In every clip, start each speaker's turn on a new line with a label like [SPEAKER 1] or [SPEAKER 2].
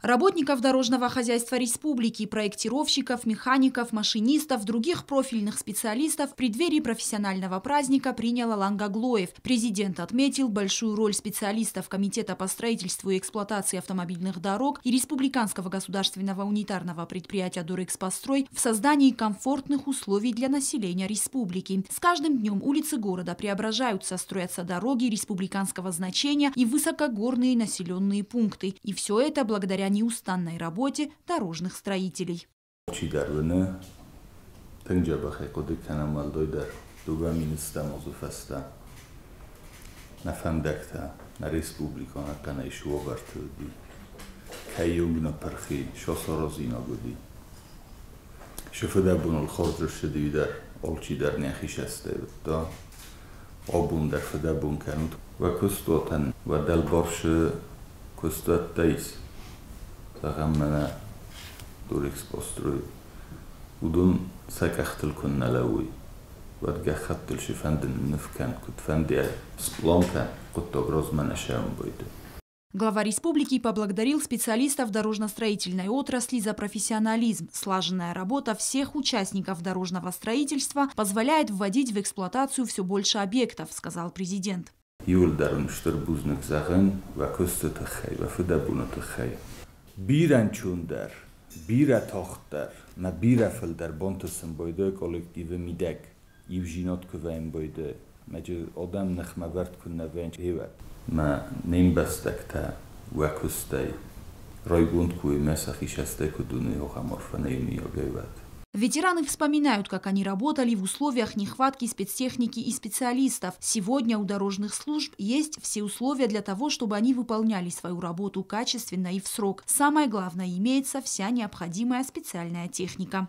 [SPEAKER 1] Работников дорожного хозяйства республики, проектировщиков, механиков, машинистов, других профильных специалистов в преддверии профессионального праздника принял Алан Гаглоев. Президент отметил большую роль специалистов Комитета по строительству и эксплуатации автомобильных дорог и Республиканского государственного унитарного предприятия «Дорэкспострой» в создании комфортных условий для населения республики. С каждым днем улицы города преображаются, строятся дороги республиканского значения и высокогорные населенные пункты. И все это благодаря неустанной работе дорожных строителей.
[SPEAKER 2] تغمنا دوركسبوستروي ودون سكختل كنا لوي وتجختل شفندن نفكان كنت فندي سبلانكان كنت أبرز من أشياء بيده.
[SPEAKER 1] Глава республики поблагодарил специалистов дорожно-строительной отрасли за профессионализм. Слаженная работа всех участников дорожного строительства позволяет вводить в эксплуатацию все больше объектов, сказал президент.
[SPEAKER 2] Bírancsúndar, bíratochtár, na bíraföldar bontosan bojda kollektíve mideg, ívzsinot köveim bojda, megyő odamnak ma vert kunna vencs évet. Ma nem besztekte, vakusztai, rajgundkúi messzak is eztek a dunai hohamorfa némi jogévet.
[SPEAKER 1] Ветераны вспоминают, как они работали в условиях нехватки спецтехники и специалистов. Сегодня у дорожных служб есть все условия для того, чтобы они выполняли свою работу качественно и в срок. Самое главное, имеется вся необходимая специальная техника.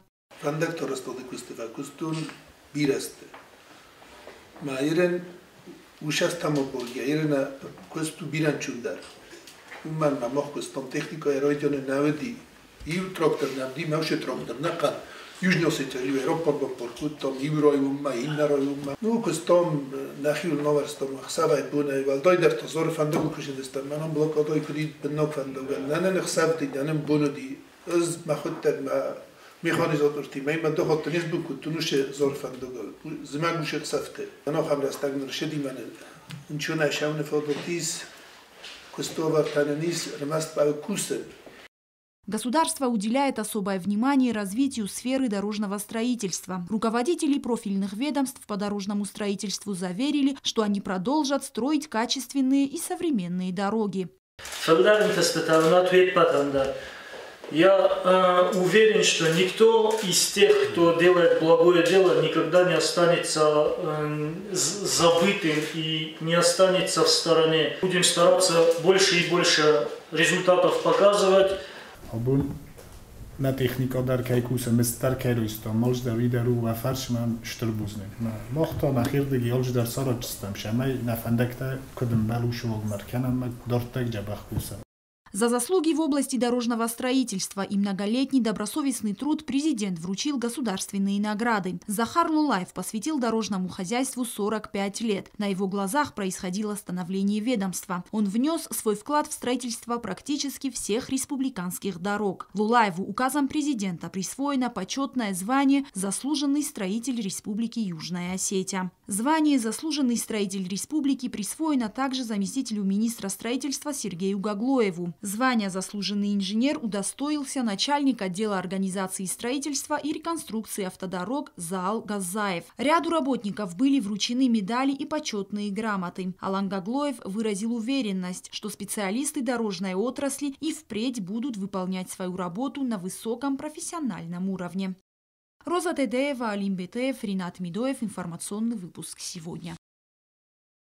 [SPEAKER 3] Južnjo se ćeli aeroportom porkutom, Ibrojumma, Innarojumma. Nu kustom nahil noverstom, xava ibune, val doider to zor fandogu kushidistan, manam bloko doi kudid benok fandogu. Nanen xavdi, nanen bunudi, az mahutted ma mechanizatorti, ma dohot nisbu kutunushe zor fandogu. Zmaguše xavte. Ano hamra stagner shedi mane. Nchuna shaune fodotis, kustovar tanenis, remast pa kusen.
[SPEAKER 1] Государство уделяет особое внимание развитию сферы дорожного строительства. Руководители профильных ведомств по дорожному строительству заверили, что они продолжат строить качественные и современные дороги.
[SPEAKER 4] Я уверен, что никто из тех, кто делает благое дело, никогда не останется забытым и не останется в стороне. Будем стараться больше и больше результатов показывать.
[SPEAKER 5] Abun na technika dar kajkusa mes dar kajruista mals dar videru wa farsman shturbuzne mochta na khirdegi olj dar sarajstam shamay na fandakta kudum balu shog markanam dortak jabakhusa.
[SPEAKER 1] За заслуги в области дорожного строительства и многолетний добросовестный труд президент вручил государственные награды. Захар Лулаев посвятил дорожному хозяйству 45 лет. На его глазах происходило становление ведомства. Он внес свой вклад в строительство практически всех республиканских дорог. Лулаеву указом президента присвоено почетное звание «Заслуженный строитель Республики Южная Осетия». Звание «Заслуженный строитель республики» присвоено также заместителю министра строительства Сергею Гаглоеву. Звание «Заслуженный инженер» удостоился начальник отдела организации строительства и реконструкции автодорог Заал Газаев. Ряду работников были вручены медали и почетные грамоты. Алан Гаглоев выразил уверенность, что специалисты дорожной отрасли и впредь будут выполнять свою работу на высоком профессиональном уровне. Роза Тедеева, Алим Бетеев, Ринат Медоев. Информационный выпуск сегодня.